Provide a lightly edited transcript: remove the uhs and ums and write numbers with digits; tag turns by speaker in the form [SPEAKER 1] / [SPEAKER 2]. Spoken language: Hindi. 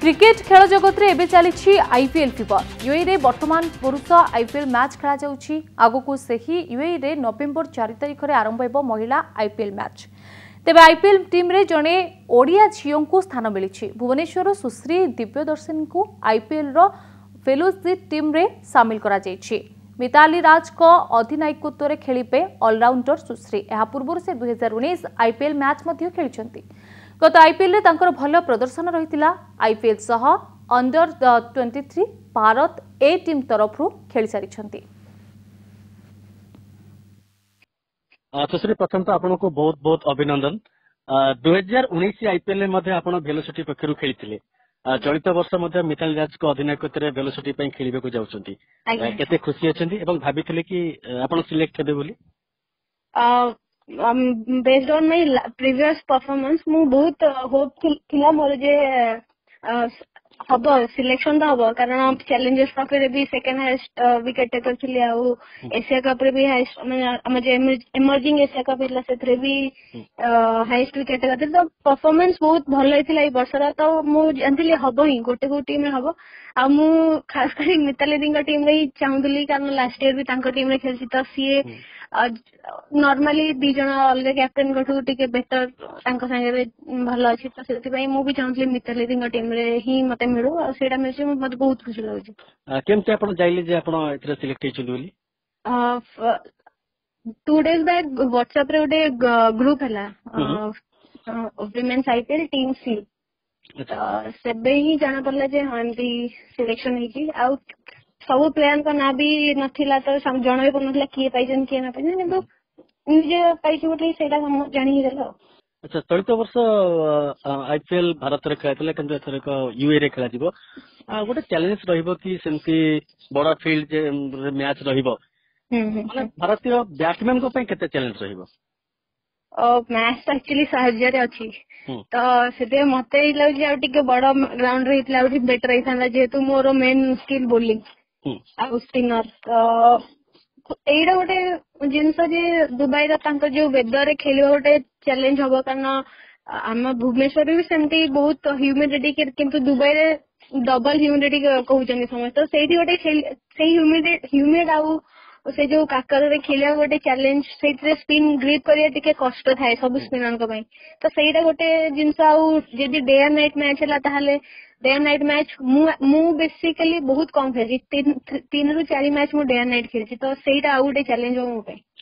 [SPEAKER 1] क्रिकेट खेल जगत रे एबे चली आईपीएल फीवर यूएई रे वर्तमान पुरुष आईपीएल मैच खेला जाउछि। आगकू सेही यूएई रे नवेम्बर 4 तारिख रे आरंभ हेबो महिला आईपीएल मैच। तेबे आईपीएल टीम रे जणे ओडिया झियों को स्थान मिली। भुवनेश्वर सुश्री दिव्यदर्शन को आईपीएल रो फेलोशिप टीम रे शामिल करा जाइछि। मिताली राज को अधिनायकत्व रे खेलिबे ऑलराउंडर सुश्री। एहा पूर्व से 2019 आईपीएल मैच मध्ये खेलिछंती। गत आईपीएल रे तांकर भल प्रदर्शन रहितिला। आईपीएल सह अंडर 23 भारत ए टीम तरफरु खेली सारिछंती।
[SPEAKER 2] सुश्री प्रथम तो आपन को बहुत बहुत अभिनंदन। 2019 आईपीएल में मध्ये आपन वेलोसिटी पक्षरु खेलिथिले। चलित वर्ष मध्ये मिताली राज को अधिनायकत्व रे वेलोसिटी पई खेलिबे को जाउछंती। केते खुशी अछंती एवं भाबिथिले कि आपन सिलेक्ट हेबे बोली?
[SPEAKER 3] Based on my previous performance, मु बहुत होप थिला मोर जे हबो सिलेक्शन तो हबो कारण चैलेंजेस ट्रॉफी रे भी सेकंड हाईएस्ट विकेट टेकर थिले आ एशिया कप रे भी हाईएस्ट हम जे इमर्जिंग एशिया कप इला सेथरे भी हाईएस्ट विकेट टेकर तो परफॉर्मेंस बहुत भलो हिथिला ई वर्षरा। तो मु जानथिली हबो ही गोटे गो टीम रे हबो आ मु खास करी मिताली दिंग टीम रे चाहुदली कारण लास्ट ईयर भी तांको टीम रे खेलसी। तो सीए नॉर्मली दी जण अलग कैप्टन गठु टिके बेटर तांको संगे भलो अछि। तो सेति पई मु भी चाहुदली मिताली दिंग टीम रे ही मते मिलु आ सेटा मिलछि मते बहुत खुशी लागछि।
[SPEAKER 2] केमते आपण जाइले जे आपण एथरे सिलेक्ट हेचु बोली?
[SPEAKER 3] 2 days बैक व्हाट्सएप रे ओटे ग्रुप हला वुमेन्स आईपीएल टीम सी। सेबे ही जाना पड़ला जे हां एमती सिलेक्शन हेची आ सब प्लेयर का ना भी नथिला तो जण भी पनथला किए पाइजन किए ना पाइजन किंतु निजे पाइछि बोली सेटा हम जानि गेलो।
[SPEAKER 2] अच्छा चलित वर्ष आईपीएल भारत रे खेलाइतले किंतु एथरे को यूए रे खेला जिवो। गोटे चैलेंज रहिबो कि सेमती बड़ा फील्ड जे मैच रहिबो माने भारतीय बैट्समैन को पई केते चैलेंज रहिबो?
[SPEAKER 3] मैच एक्चुअली सहजरे अछि तो सेते मते इला जे आ टिके बड़ा ग्राउंड रे इतला उठी बेटर रहिथांदा जेतु मोर मेन स्किल बोलिंग आ स्पिनर। तो एइडा गोटे जिनस जे दुबई रा तांको जो वेदर रे खेलिबा गोटे चैलेंज हबो कारण हम भुवनेश्वर भी सेमती बहुत ह्यूमिडिटी किंतु दुबई रे डबल ह्यूमिडिटी कहउचनी समस्त। तो सेठी गोटे सेही ह्यूमिड आउ से जो काकर रे खेलिया गोटे चैलेंज सेठरे स्पिन ग्रिप करिया टिके कष्ट थाए सब स्पिनर को पई। तो सेइडा गोटे जिनस आउ जेदी डे एंड नाइट मैच हला ताहाले डे एंड नाइट मैच मु बेसिकली बहुत कम खेली 3 ରୁ 4 मैच मु डे एंड नाइट खेली। तो सेइडा आउ गोटे चैलेंज हो मो पे।